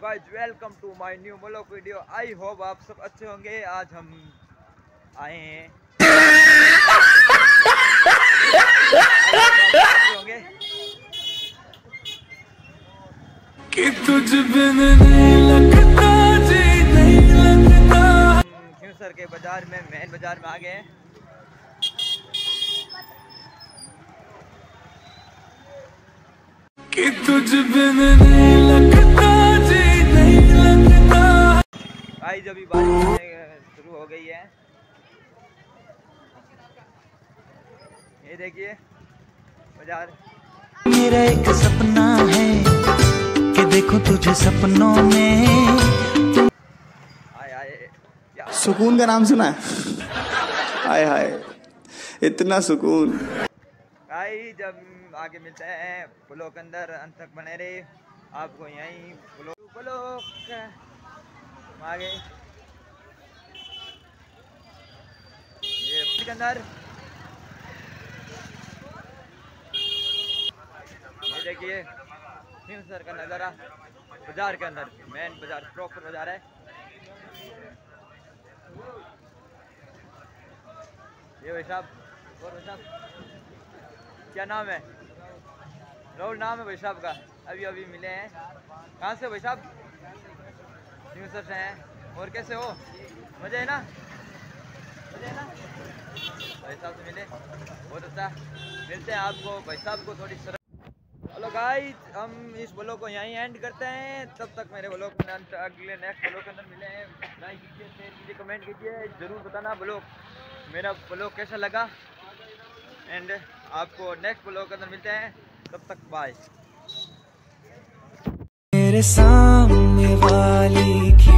Guys, welcome to my new vlog video. I hope आप सब अच्छे होंगे। आज हम आए हैं होंगे कि तुझ बिन नहीं लगता जी, नहीं लगता। क्यों सर के बाजार में, मेन बाजार में आ गए हैं। कि तुझ बिन नहीं लगता जी, नहीं लगता। आज अभी बारिश शुरू हो गई है। ये देखिए बाजार। मेरा एक सपना है कि देखूं तुझे सपनों में। आए आए, सुकून का नाम सुना है? हाय हाय, इतना सुकून। भाई जब आगे मिलते हैं ब्लॉक के अंदर, अंत तक बने रहे। आपको यहीं ब्लॉक आगे ये के अंदर ये देखिए सर का नज़ारा बाजार के अंदर। मेन बाजार, प्रॉपर बाजार है ये भाई साहब। और भाई साहब क्या नाम है? राहुल नाम है भाई साहब का। अभी अभी मिले हैं। कहाँ से भाई साहब? न्यू सर से हैं। और कैसे हो? मज़े है ना? मज़े है ना? भाई साहब से मिले, बहुत अच्छा। मिलते हैं आपको भाई साहब को थोड़ी सर। हेलो गाइस, हम इस ब्लॉग को यहीं एंड करते हैं। तब तक मेरे ब्लॉग में अगले नेक्स्ट ब्लॉग के अंदर मिले हैं। लाइक कीजिए, शेयर कीजिए, कमेंट कीजिए। ज़रूर बताना मेरा ब्लॉग कैसा लगा। एंड आपको नेक्स्ट ब्लॉग के अंदर मिलते हैं। तब तक बाय। मेरे सामने वाली